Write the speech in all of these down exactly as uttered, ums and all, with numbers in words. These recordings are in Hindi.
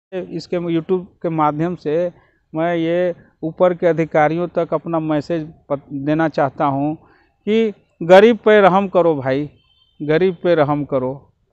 इसके यूट्यूब के माध्यम से मैं ये ऊपर के अधिकारियों तक अपना मैसेज देना चाहता हूँ कि गरीब पे रहम करो भाई, गरीब पे रहम करो।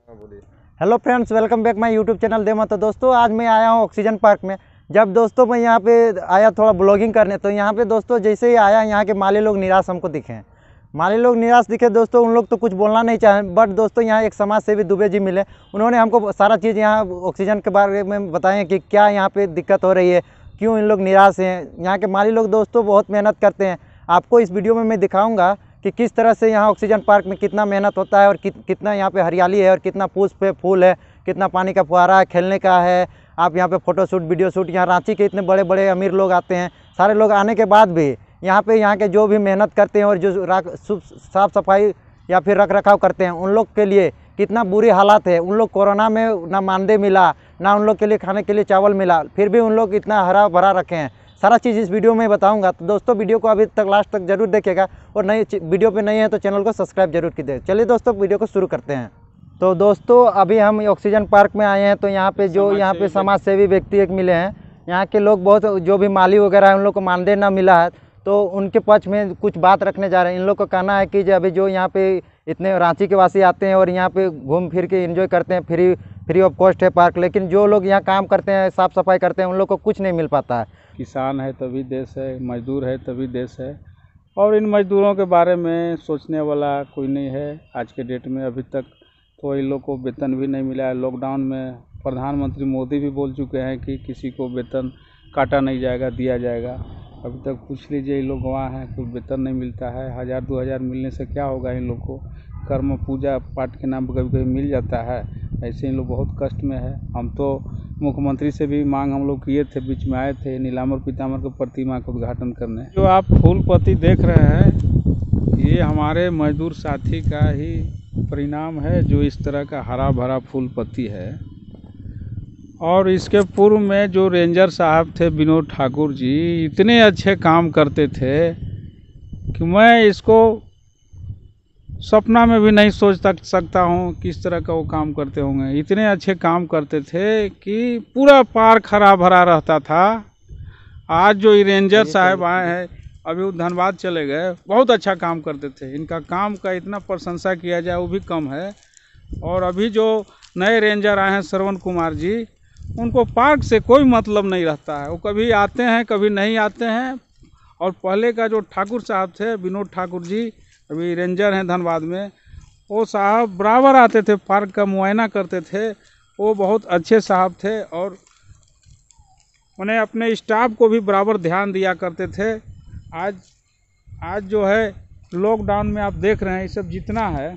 Hello friends, welcome back my YouTube channel देमा। तो दोस्तों आज मैं आया हूँ ऑक्सीजन पार्क में। जब दोस्तों मैं यहाँ पे आया थोड़ा ब्लॉगिंग करने, तो यहाँ पे दोस्तों जैसे ही आया, यहाँ के माली लोग निराश हमको दिखे। माली लोग निराश दिखे दोस्तों, उन लोग तो कुछ बोलना नहीं चाहे, बट दोस्तों यहाँ एक समाज सेवी दुबे जी मिले। उन्होंने हमको सारा चीज़ यहाँ ऑक्सीजन के बारे में बताएं कि क्या यहाँ पे दिक्कत हो रही है, क्यों इन लोग निराश हैं। यहाँ के माली लोग दोस्तों बहुत मेहनत करते हैं। आपको इस वीडियो में मैं दिखाऊंगा कि किस तरह से यहाँ ऑक्सीजन पार्क में कितना मेहनत होता है और कि, कितना यहाँ पे हरियाली है और कितना पुष्प फूल है, कितना पानी का फुहारा है, खेलने का है। आप यहाँ पे फ़ोटो शूट, वीडियो शूट, यहाँ रांची के इतने बड़े बड़े अमीर लोग आते हैं। सारे लोग आने के बाद भी यहाँ पे यहाँ के जो भी मेहनत करते हैं और जो साफ़ सफाई या फिर रख रखाव करते हैं, उन लोग के लिए कितना बुरी हालात है। उन लोग कोरोना में ना मानदेय मिला, ना उन लोग के लिए खाने के लिए चावल मिला, फिर भी उन लोग इतना हरा भरा रखे हैं। सारा चीज़ इस वीडियो में बताऊंगा। तो दोस्तों वीडियो को अभी तक लास्ट तक जरूर देखिएगा, और नई वीडियो पे नहीं है तो चैनल को सब्सक्राइब जरूर कीजिए। चलिए दोस्तों वीडियो को शुरू करते हैं। तो दोस्तों अभी हम ऑक्सीजन पार्क में आए हैं, तो यहाँ पे जो यहाँ पे समाज सेवी व्यक्ति एक मिले हैं। यहाँ के लोग बहुत, जो भी माली वगैरह है, उन लोग को मानदेय ना मिला है, तो उनके पक्ष में कुछ बात रखने जा रहे हैं। इन लोग का कहना है कि जो अभी जो यहाँ पे इतने रांची के वासी आते हैं और यहाँ पे घूम फिर के एंजॉय करते हैं, फ्री फ्री ऑफ कॉस्ट है पार्क, लेकिन जो लोग यहाँ काम करते हैं, साफ़ सफाई करते हैं, उन लोग को कुछ नहीं मिल पाता है। किसान है तभी देश है, मजदूर है तभी देश है, और इन मजदूरों के बारे में सोचने वाला कोई नहीं है आज के डेट में। अभी तक तो इन लोग को वेतन भी नहीं मिला है। लॉकडाउन में प्रधानमंत्री मोदी भी बोल चुके हैं कि किसी को वेतन काटा नहीं जाएगा, दिया जाएगा। अभी तक पूछ लीजिए, इन लोग वहाँ हैं, कोई वेतन नहीं मिलता है। हज़ार दो हज़ार मिलने से क्या होगा इन लोग को? कर्म पूजा पाठ के नाम पर कभी कभी मिल जाता है, ऐसे इन लोग बहुत कष्ट में है। हम तो मुख्यमंत्री से भी मांग हम लोग किए थे, बीच में आए थे नीलाम्बर पीताम्बर की प्रतिमा का उद्घाटन करने। जो आप फूल पत्ती देख रहे हैं, ये हमारे मजदूर साथी का ही परिणाम है, जो इस तरह का हरा भरा फूल पत्ती है। और इसके पूर्व में जो रेंजर साहब थे विनोद ठाकुर जी, इतने अच्छे काम करते थे कि मैं इसको सपना में भी नहीं सोच सकता हूँ किस तरह का वो काम करते होंगे। इतने अच्छे काम करते थे कि पूरा पार्क हरा भरा रहता था। आज जो रेंजर साहब आए हैं, अभी वो धनबाद चले गए, बहुत अच्छा काम करते थे। इनका काम का इतना प्रशंसा किया जाए वो भी कम है। और अभी जो नए रेंजर आए हैं श्रवण कुमार जी, उनको पार्क से कोई मतलब नहीं रहता है। वो कभी आते हैं कभी नहीं आते हैं। और पहले का जो ठाकुर साहब थे, विनोद ठाकुर जी, अभी रेंजर हैं धनबाद में, वो साहब बराबर आते थे, पार्क का मुआयना करते थे। वो बहुत अच्छे साहब थे और उन्हें अपने स्टाफ को भी बराबर ध्यान दिया करते थे। आज आज जो है लॉकडाउन में आप देख रहे हैं, ये सब जितना है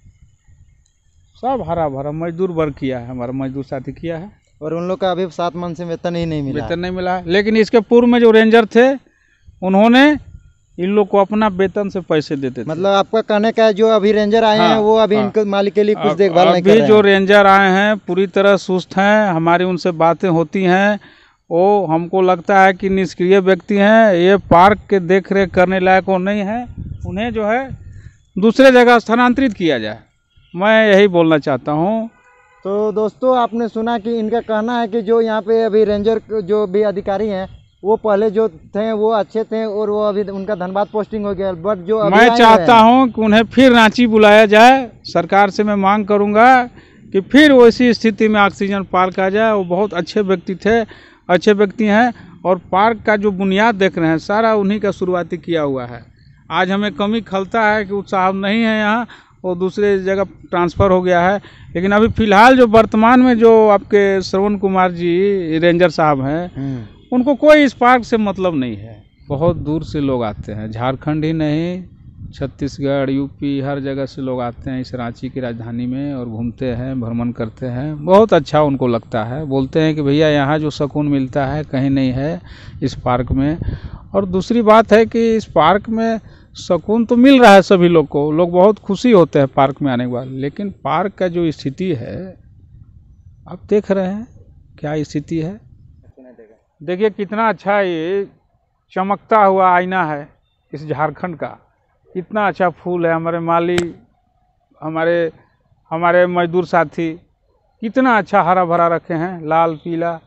सब हरा भरा मजदूर वर्ग किया है, हमारा मजदूर साथी किया है। और उन लोग का अभी सात मन से वेतन ही नहीं मिला वेतन नहीं मिला है। लेकिन इसके पूर्व में जो रेंजर थे, उन्होंने इन लोग को अपना वेतन से पैसे देते थे। मतलब आपका कहने का है जो अभी रेंजर आए हाँ, हैं वो अभी हाँ, इनके मालिक के लिए कुछ देखभाल नहीं कर रहे हैं। अभी जो रेंजर आए हैं पूरी तरह सुस्त हैं। हमारी उनसे बातें होती हैं, वो हमको लगता है कि निष्क्रिय व्यक्ति हैं, ये पार्क के देख रेख करने लायक वो नहीं है। उन्हें जो है दूसरे जगह स्थानांतरित किया जाए, मैं यही बोलना चाहता हूँ। तो दोस्तों आपने सुना कि इनका कहना है कि जो यहाँ पे अभी रेंजर जो भी अधिकारी हैं, वो पहले जो थे वो अच्छे थे और वो अभी उनका धनबाद पोस्टिंग हो गया, बट जो अभी मैं चाहता हूँ कि उन्हें फिर रांची बुलाया जाए। सरकार से मैं मांग करूँगा कि फिर वैसी स्थिति में ऑक्सीजन पार्क आ जाए। वो बहुत अच्छे व्यक्ति थे, अच्छे व्यक्ति हैं, और पार्क का जो बुनियाद देख रहे हैं सारा उन्हीं का शुरुआती किया हुआ है। आज हमें कमी खलता है कि वो साहब नहीं है यहाँ, वो दूसरे जगह ट्रांसफ़र हो गया है। लेकिन अभी फ़िलहाल जो वर्तमान में जो आपके श्रवण कुमार जी रेंजर साहब हैं, उनको कोई इस पार्क से मतलब नहीं है। बहुत दूर से लोग आते हैं, झारखंड ही नहीं, छत्तीसगढ़, यूपी, हर जगह से लोग आते हैं इस रांची की राजधानी में और घूमते हैं, भ्रमण करते हैं। बहुत अच्छा उनको लगता है, बोलते हैं कि भैया यहाँ जो सुकून मिलता है कहीं नहीं है इस पार्क में। और दूसरी बात है कि इस पार्क में सुकून तो मिल रहा है सभी लोग को, लोग बहुत खुशी होते हैं पार्क में आने के बाद। लेकिन पार्क का जो स्थिति है आप देख रहे हैं क्या स्थिति है। देखिए कितना अच्छा ये चमकता हुआ आईना है इस झारखंड का, कितना अच्छा फूल है। हमारे माली, हमारे हमारे मजदूर साथी कितना अच्छा हरा भरा रखे हैं, लाल पीला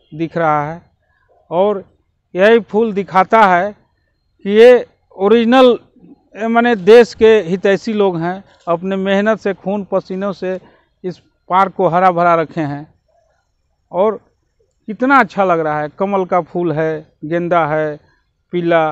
दिख रहा है और यही फूल दिखाता है कि ये ओरिजिनल माने देश के हितैषी लोग हैं, अपने मेहनत से खून पसीनों से इस पार्क को हरा भरा रखे हैं। और कितना अच्छा लग रहा है, कमल का फूल है, गेंदा है, पीला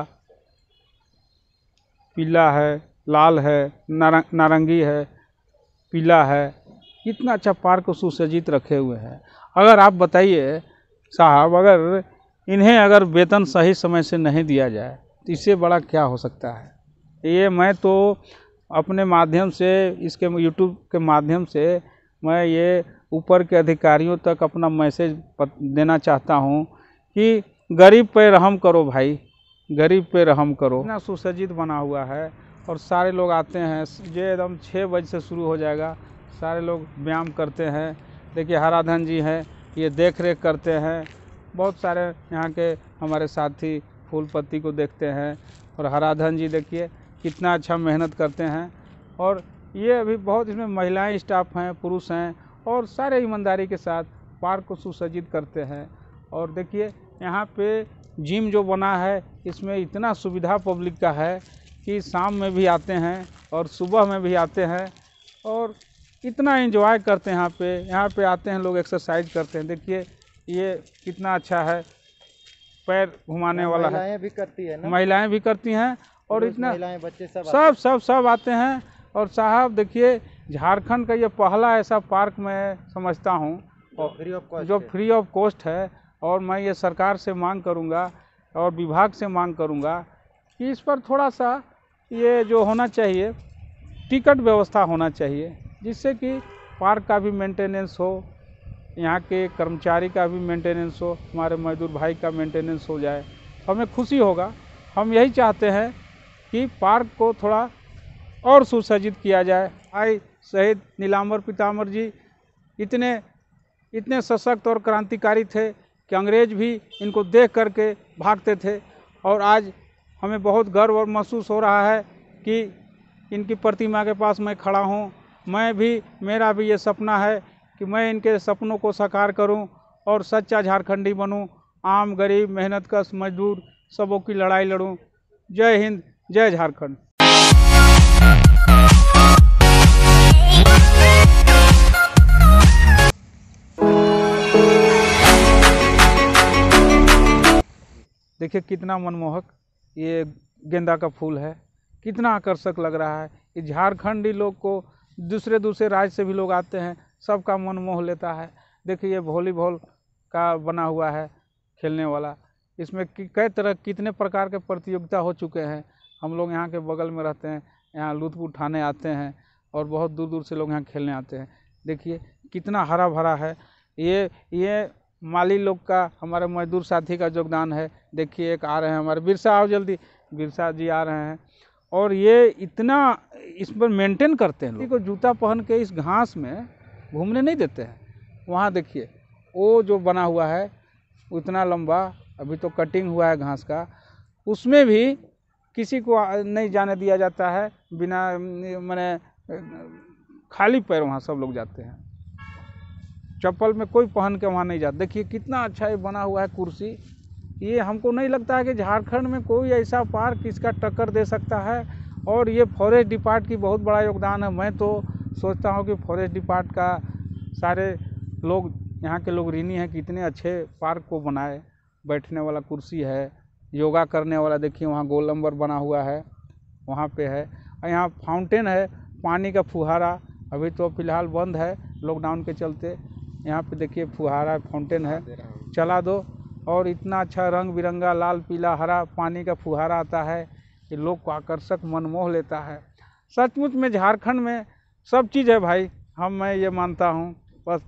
पीला है, लाल है, नारंग नारंगी है, पीला है, कितना अच्छा पार्क को सुसज्जित रखे हुए हैं। अगर आप बताइए साहब, अगर इन्हें अगर वेतन सही समय से नहीं दिया जाए तो इससे बड़ा क्या हो सकता है। ये मैं तो अपने माध्यम से, इसके यूट्यूब के माध्यम से मैं ये ऊपर के अधिकारियों तक अपना मैसेज देना चाहता हूँ कि गरीब पे रहम करो भाई, गरीब पे रहम करो। इतना सुसज्जित बना हुआ है और सारे लोग आते हैं, ये एकदम छः बजे से शुरू हो जाएगा, सारे लोग व्यायाम करते हैं। देखिए हराधन जी हैं, ये देख रेख करते हैं, बहुत सारे यहाँ के हमारे साथी फूल पत्ती को देखते हैं। और हराधन जी देखिए कितना अच्छा मेहनत करते हैं। और ये अभी बहुत इसमें महिलाएं स्टाफ हैं, पुरुष हैं, और सारे ईमानदारी के साथ पार्क को सुसज्जित करते हैं। और देखिए यहाँ पे जिम जो बना है, इसमें इतना सुविधा पब्लिक का है कि शाम में भी आते हैं और सुबह में भी आते हैं और इतना एंजॉय करते हैं। यहाँ पे यहाँ पे आते हैं लोग, एक्सरसाइज करते हैं। देखिए ये कितना अच्छा है, पैर घुमाने वाला है। महिलाएं भी करती है ना, महिलाएं भी करती हैं और इतना महिलाएं बच्चे सब सब सब सब आते हैं। और साहब देखिए झारखंड का ये पहला ऐसा पार्क मैं समझता हूँ फ्री ऑफ कॉस्ट जो फ्री ऑफ कॉस्ट है। और मैं ये सरकार से मांग करूँगा और विभाग से मांग करूँगा कि इस पर थोड़ा सा ये जो होना चाहिए, टिकट व्यवस्था होना चाहिए, जिससे कि पार्क का भी मेंटेनेंस हो, यहाँ के कर्मचारी का भी मेंटेनेंस हो, हमारे मजदूर भाई का मेंटेनेंस हो जाए, हमें खुशी होगा। हम यही चाहते हैं कि पार्क को थोड़ा और सुसज्जित किया जाए। आई शहीद नीलांबर पीताम्बर जी इतने इतने सशक्त और क्रांतिकारी थे कि अंग्रेज भी इनको देख करके भागते थे। और आज हमें बहुत गर्व और महसूस हो रहा है कि इनकी प्रतिमा के पास मैं खड़ा हूँ। मैं भी, मेरा भी ये सपना है कि मैं इनके सपनों को साकार करूं और सच्चा झारखंडी बनूं, आम गरीब मेहनतकश मजदूर सबों की लड़ाई लड़ूं। जय हिंद, जय झारखंड। देखिए कितना मनमोहक ये गेंदा का फूल है, कितना आकर्षक लग रहा है। ये झारखंडी लोग को, दूसरे दूसरे राज्य से भी लोग आते हैं, सबका मन मोह लेता है। देखिए ये वॉलीबॉल का बना हुआ है खेलने वाला, इसमें कई तरह कितने प्रकार के प्रतियोगिता हो चुके हैं। हम लोग यहाँ के बगल में रहते हैं, यहाँ लुत्फ उठाने आते हैं और बहुत दूर दूर से लोग यहाँ खेलने आते हैं। देखिए कितना हरा भरा है। ये ये माली लोग का, हमारे मजदूर साथी का योगदान है। देखिए एक आ रहे हैं हमारे बिरसा, आओ जल्दी, बिरसा जी आ रहे हैं। और ये इतना इस पर मेंटेन करते हैं लोग को, जूता पहन के इस घास में घूमने नहीं देते हैं। वहाँ देखिए वो जो बना हुआ है उतना लंबा, अभी तो कटिंग हुआ है घास का, उसमें भी किसी को नहीं जाने दिया जाता है बिना, माने खाली पैर वहाँ सब लोग जाते हैं, चप्पल में कोई पहन के वहाँ नहीं जाता। देखिए कितना अच्छा ये बना हुआ है कुर्सी। ये हमको नहीं लगता है कि झारखंड में कोई ऐसा पार्क इसका टक्कर दे सकता है। और ये फॉरेस्ट डिपार्ट की बहुत बड़ा योगदान है। मैं तो सोचता हूँ कि फॉरेस्ट डिपार्ट का सारे लोग, यहाँ के लोग ऋणी हैं कि इतने अच्छे पार्क को बनाए। बैठने वाला कुर्सी है, योगा करने वाला, देखिए वहाँ गोल नंबर बना हुआ है, वहाँ पे है। और यहाँ फाउंटेन है, पानी का फुहारा, अभी तो फ़िलहाल बंद है लॉकडाउन के चलते। यहाँ पे देखिए फुहारा फाउंटेन है, चला दो। और इतना अच्छा रंग बिरंगा लाल पीला हरा पानी का फुहारा आता है कि लोग को आकर्षक मनमोह लेता है। सचमुच में झारखंड में सब चीज़ है भाई। हम मैं ये मानता हूँ, बस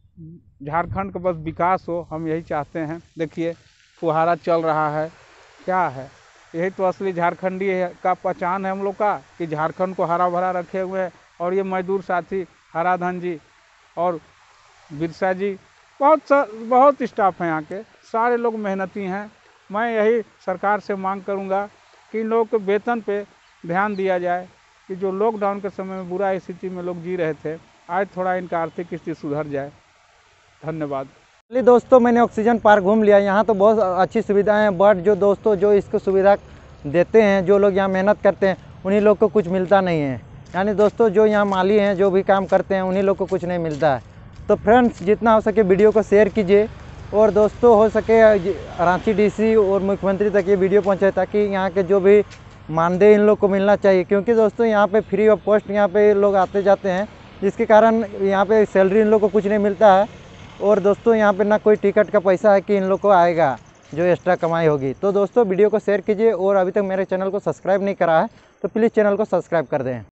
झारखंड का बस विकास हो, हम यही चाहते हैं। देखिए फुहारा चल रहा है, क्या है, यही तो असली झारखंडी का पहचान है हम लोग का, कि झारखंड को हरा भरा रखे हुए हैं। और ये मजदूर साथी हराधन जी और बिरसा जी, बहुत बहुत स्टाफ हैं यहाँ के, सारे लोग मेहनती हैं। मैं यही सरकार से मांग करूँगा कि इन लोगों के वेतन पे ध्यान दिया जाए, कि जो लॉकडाउन के समय में बुरा स्थिति में लोग जी रहे थे, आज थोड़ा इनका आर्थिक स्थिति सुधर जाए। धन्यवाद। चलिए दोस्तों, मैंने ऑक्सीजन पार्क घूम लिया। यहाँ तो बहुत अच्छी सुविधाएं हैं, बट जो दोस्तों जो इसको सुविधा देते हैं, जो लोग यहाँ मेहनत करते हैं, उन्हीं लोग को कुछ मिलता नहीं है। यानी दोस्तों जो यहाँ माली हैं, जो भी काम करते हैं, उन्हीं लोग को कुछ नहीं मिलता है। तो फ्रेंड्स, जितना हो सके वीडियो को शेयर कीजिए और दोस्तों हो सके रांची डीसी और मुख्यमंत्री तक ये वीडियो पहुँचे, ताकि यहाँ के जो भी मानदेय इन लोग को मिलना चाहिए। क्योंकि दोस्तों यहाँ पे फ्री ऑफ कॉस्ट यहाँ पे लोग आते जाते हैं, जिसके कारण यहाँ पे सैलरी इन लोग को कुछ नहीं मिलता है। और दोस्तों यहाँ पे ना कोई टिकट का पैसा है कि इन लोग को आएगा जो एक्स्ट्रा कमाई होगी। तो दोस्तों वीडियो को शेयर कीजिए और अभी तक मेरे चैनल को सब्सक्राइब नहीं करा है तो प्लीज़ चैनल को सब्सक्राइब कर दें।